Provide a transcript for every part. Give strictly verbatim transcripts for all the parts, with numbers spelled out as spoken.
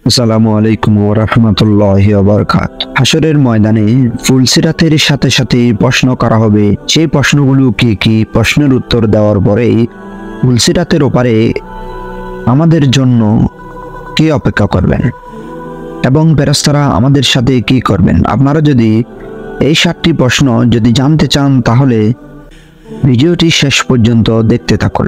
আসসালামু আলাইকুম ওয়া রাহমাতুল্লাহি ওয়া বারাকাতুহু। হাশরের ময়দানে ফুলসিরাতের সাথে সাথে প্রশ্ন করা হবে। সেই প্রশ্নগুলো কি কি? প্রশ্নের উত্তর দেওয়ার পরেই ফুলসিরাতের ওপারে আমাদের জন্য কি অপেক্ষা করবেন এবং ফেরেশতারা আমাদের সাথে কি করবেন। আপনারা যদি এই সাতটি প্রশ্ন যদি জানতে চান তাহলে ভিডিওটি শেষ পর্যন্ত দেখতে থাকুন।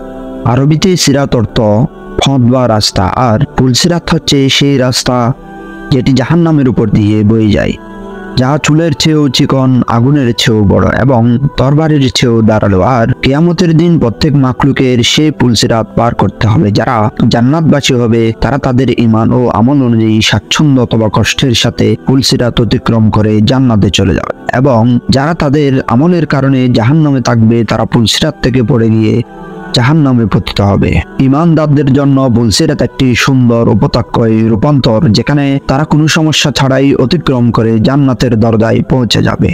আরবিতে সিরাত অর্থ পথ বা রাস্তা, আর ফুলসিরাত হচ্ছে সেই রাস্তা যেটি জাহান্নামের উপর দিয়ে বয়ে যায়, যা চুলের চেয়েও চিকন, আগুনের চেয়েও বড় এবং তরবারির চেয়েও ধারালো। আর কিয়ামতের দিন প্রত্যেক মাখলুকের সেই ফুলসিরাত পার করতে হবে। যারা জান্নাতবাসী হবে তারা তাদের ঈমান ও আমল অনুযায়ী স্বাচ্ছন্দ্য অথবা কষ্টের সাথে ফুলসিরাত অতিক্রম করে জান্নাতে চলে যাবে, এবং যারা তাদের আমলের কারণে জাহান্নামে থাকবে তারা ফুলসিরাত থেকে পড়ে গিয়ে জাহান্নামে পতিত হবে। ঈমানদারদের জন্য ফুলসিরাত একটি সুন্দর উপত্যকায় রূপান্তর, যেখানে তারা কোনো সমস্যা ছাড়াই অতিক্রম করে জান্নাতের দরজায় পৌঁছে যাবে।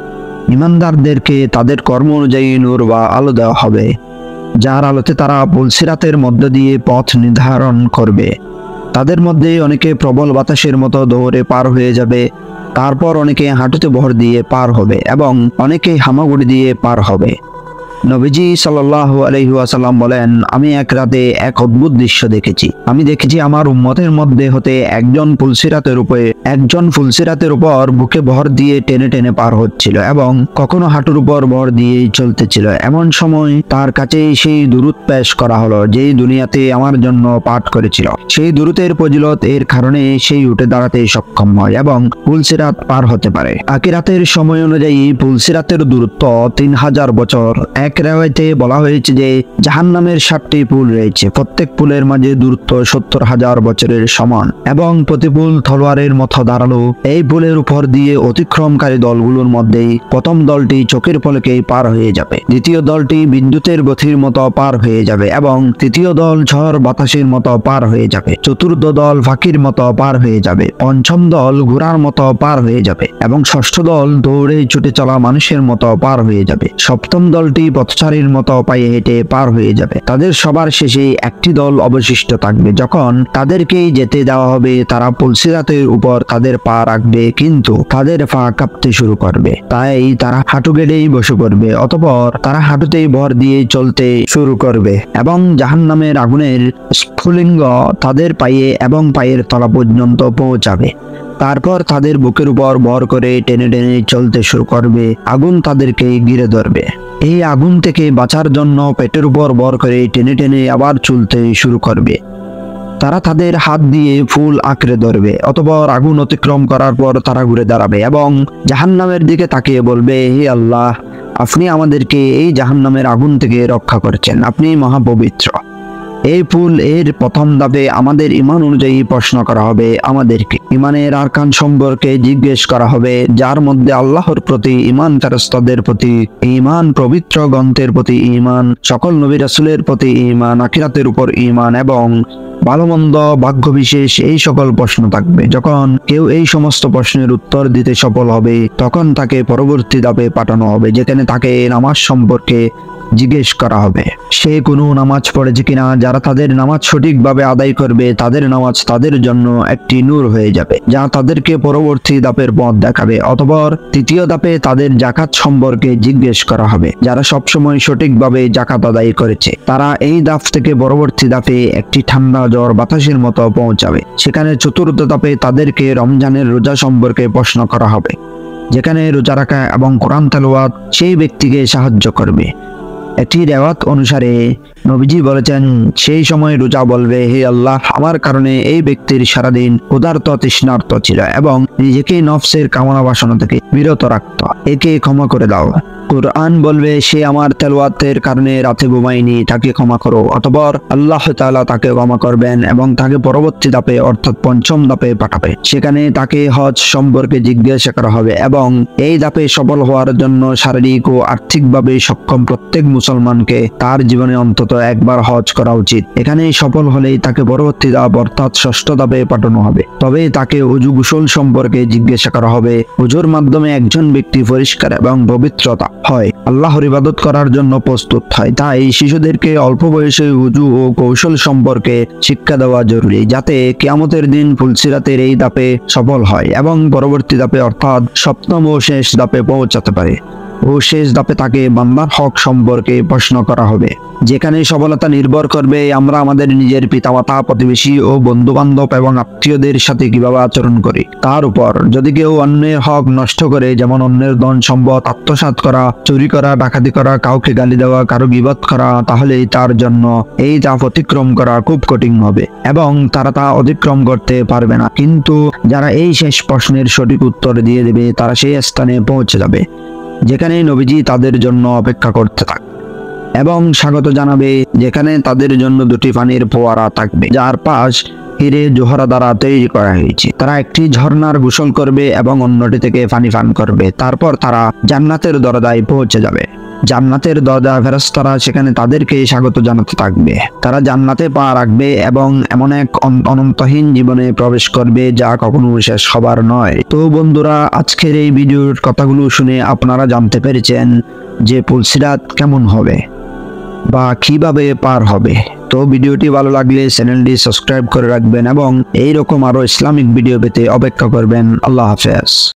ঈমানদারদেরকে তাদের কর্ম অনুযায়ী নূর বা আলো দেওয়া হবে, যার আলোতে তারা ফুলসিরাতের মধ্য দিয়ে পথ নির্ধারণ করবে। তাদের মধ্যে অনেকে প্রবল বাতাসের মতো দৌড়ে পার হয়ে যাবে, তারপর অনেকে হাঁটুতে ভর দিয়ে পার হবে এবং অনেকে হামাগুড়ি দিয়ে পার হবে। নবীজি সাল্লাল্লাহু আলাইহি ওয়াসাল্লাম বলেন, আমি এক রাতে এক অদ্ভুত দৃশ্য দেখেছি। আমি দেখেছি আমার উম্মতের মধ্যে হতে একজন ফুলসিরাতের উপরে একজন ফুলসিরাতের উপর বুকে ভর দিয়ে টেনে টেনে পার হচ্ছিল এবং কখনো হাঁটুর উপর ভর দিয়ে চলতেছিল। এমন সময় তার কাছে সেই দুরূদ পেশ করা হলো, যেই দুনিয়াতে আমার জন্য পাঠ করেছিল। সেই দুরূদের ফজিলত এর কারণে সেই উঠে দাঁড়াতে সক্ষম হয় এবং ফুলসিরাত পার হতে পারে। আখিরাতের সময় অনুযায়ী ফুলসিরাতের দূরত্ব তিন হাজার বছর। এক রেওয়ায়েতে বলা হয়েছে যে জাহান্নামের ষাটটি পুল রয়েছে, প্রত্যেক পুলের মাঝে দূরত্ব সত্তর হাজার বছরের সমান এবং প্রতি পুল তলোয়ারের মতো ধারালো। এই পুলের উপর দিয়ে অতিক্রমকারী দলগুলোর মধ্যেই প্রথম দলটি চোখের পলকেই পার হয়ে যাবে, দ্বিতীয় দলটি বিদ্যুতের গতির মতো পার হয়ে যাবে এবং তৃতীয় দল ঝড় বাতাসের মতো পার হয়ে যাবে, চতুর্থ দল ফাঁকির মতো পার হয়ে যাবে, পঞ্চম দল ঘোড়ার মতো পার হয়ে যাবে এবং ষষ্ঠ দল দৌড়ে ছুটে চলা মানুষের মতো পার হয়ে যাবে, সপ্তম দলটি পথচারীর মতো পায়ে হেঁটে পার হয়ে যাবে। তাদের সবার শেষে একটি দল অবশিষ্ট থাকবে। যখন তাদেরকেই যেতে দেওয়া হবে তারা ফুলসিরাতের উপর তাদের পা রাখবে, কিন্তু তাদের পা কাঁপতে শুরু করবে, তাই তারা হাঁটু গেড়েই বসে পড়বে। অতঃপর তারা হাঁটুতেই ভর দিয়ে চলতে শুরু করবে এবং জাহান্নামের আগুনের স্ফুলিঙ্গ তাদের পায়ে এবং পায়ের তলা পর্যন্ত পৌঁছাবে। তারপর তাদের বুকের উপর ভর করে টেনে টেনে চলতে শুরু করবে। আগুন তাদেরকে ঘিরে ধরবে। এই আগুন থেকে বাঁচার জন্য পেটের উপর ভর করে টেনে টেনে আবার চলতে শুরু করবে। তারা তাদের হাত দিয়ে ফুল আঁকড়ে ধরবে। অতঃপর আগুন অতিক্রম করার পর তারা ঘুরে দাঁড়াবে এবং জাহান্নামের দিকে তাকিয়ে বলবে, হে আল্লাহ, আপনি আমাদেরকে এই জাহান্নামের আগুন থেকে রক্ষা করেছেন, আপনি মহাপবিত্র। এই ফুল এর প্রথম ধাপে আমাদের ঈমান অনুযায়ী প্রশ্ন করা হবে। আমাদেরকে ঈমানের আরকান সম্পর্কে জিজ্ঞেস করা হবে, যার মধ্যে আল্লাহর প্রতি ঈমান, ফেরেশতাদের প্রতি ঈমান, পবিত্র গ্রন্থের প্রতি ঈমান, সকল নবী রাসূলের প্রতি ঈমান, আখিরাতের উপর ঈমান এবং ভালো মন্দ, ভাগ্য বিশেষ, এই সকল প্রশ্ন থাকবে। যখন কেউ এই সমস্ত প্রশ্নের উত্তর দিতে সফল হবে তখন তাকে পরবর্তী ধাপে পাঠানো হবে, যেখানে তাকে নামাজ সম্পর্কে জিজ্ঞেস করা হবে, সে কোনো নামাজ পড়েছে কিনা। যারা তাদের নামাজ সঠিকভাবে আদায় করবে তাদের নামাজ তাদের জন্য একটি নূর হয়ে যাবে, যা তাদেরকে পরবর্তী ধাপের পথ দেখাবে। অতঃপর তৃতীয় ধাপে তাদের জাকাত সম্পর্কে জিজ্ঞেস করা হবে। যারা সবসময় সঠিকভাবে জাকাত আদায় করেছে তারা এই ধাপ থেকে পরবর্তী ধাপে একটি ঠান্ডা ঝড় বাতাসের মতো পৌঁছাবে। সেখানে চতুর্থ ধাপে তাদেরকে রমজানের রোজা সম্পর্কে প্রশ্ন করা হবে, যেখানে রোজা রাখা এবং কোরআন তেলাওয়াত সেই ব্যক্তিকে সাহায্য করবে। একটি রেওয়াত অনুসারে নবীজি বলেছেন, সেই সময় রোজা বলবে, হে আল্লাহ, আমার কারণে এই ব্যক্তির সারাদিন ক্ষুধার্ত তৃষ্ণার্ত ছিল এবং নিজেকে নফসের কামনা বাসনা থেকে বিরত রাখত, একে ক্ষমা করে দাও। কুরআন বলবে, সে আমার তেলাওয়াতের কারণে রাতে ঘুমায়নি, তাকে ক্ষমা করো। অতঃপর আল্লাহ তাআলা তাকে ক্ষমা করবেন এবং তাকে পরবর্তী ধাপে অর্থাৎ পঞ্চম ধাপে পাঠাবে। সেখানে তাকে হজ সম্পর্কে জিজ্ঞাসা করা হবে এবং এই ধাপে সফল হওয়ার জন্য শারীরিক ও আর্থিকভাবে সক্ষম প্রত্যেক মুসলমানকে তার জীবনে অন্তত একবার হজ করা উচিত। এখানে সফল হলেই তাকে পরবর্তী ধাপ অর্থাৎ ষষ্ঠ ধাপে পাঠানো হবে। তবে তাকে ওযু গোসল সম্পর্কে জিজ্ঞাসা করা হবে। ওযুর মাধ্যমে একজন ব্যক্তি পরিষ্কার এবং পবিত্রতা হয়, আল্লাহর ইবাদত করার জন্য প্রস্তুত হয়। তাই শিশুদেরকে অল্প বয়সে উজু ও কৌশল সম্পর্কে শিক্ষা দেওয়া জরুরি, যাতে কিয়ামতের দিন ফুলসিরাতের এই ধাপে সফল হয় এবং পরবর্তী ধাপে অর্থাৎ সপ্তম ও শেষ ধাপে পৌঁছাতে পারে। ও শেষ ধাপে তাকে বান্দার হক সম্পর্কে প্রশ্ন করা হবে, যেখানে সফলতা নির্ভর করবে আমরা আমাদের নিজের পিতামাতা, প্রতিবেশী ও বন্ধু বান্ধব এবং আত্মীয়দের সাথে কিভাবে আচরণ করি তার উপর। যদি কেউ অন্যের হক নষ্ট করে, যেমন অন্যের ধন সম্পদ আত্মসাৎ করা, চুরি করা, ডাকাতি করা, কাউকে গালি দেওয়া, কারো গীবত করা, তাহলে তার জন্য এই ধাপ অতিক্রম করা খুব কঠিন হবে এবং তারা তা অতিক্রম করতে পারবে না। কিন্তু যারা এই শেষ প্রশ্নের সঠিক উত্তর দিয়ে দেবে তারা সেই স্থানে পৌঁছে যাবে যেখানে নবীজি তাদের জন্য অপেক্ষা করতে থাকবে এবং স্বাগত জানাবে, যেখানে তাদের জন্য দুটি পানির ফোয়ারা থাকবে যার পাশ হিরে জোহরা দ্বারা তৈরি করা হয়েছে। তারা একটি ঝর্ণার গোসল করবে এবং অন্যটি থেকে পানি পান করবে। তারপর তারা জান্নাতের দরজায় পৌঁছে যাবে। জান্নাতের দরজা ফেরেশতারা সেখানে তাদেরকে স্বাগত জানাতে থাকবে। তারা জান্নাতে পা রাখবে এবং এমন এক অনন্তহীন জীবনে প্রবেশ করবে যা কখনো শেষ হবার নয়। তো বন্ধুরা, আজকের এই ভিডিওর কথাগুলো শুনে আপনারা জানতে পেরেছেন যে ফুলসিরাত কেমন হবে বা কিভাবে পার হবে। তো ভিডিওটি ভালো লাগলে চ্যানেলটি সাবস্ক্রাইব করে রাখবেন এবং এইরকম আরো ইসলামিক ভিডিও পেতে অপেক্ষা করবেন। আল্লাহ হাফেজ।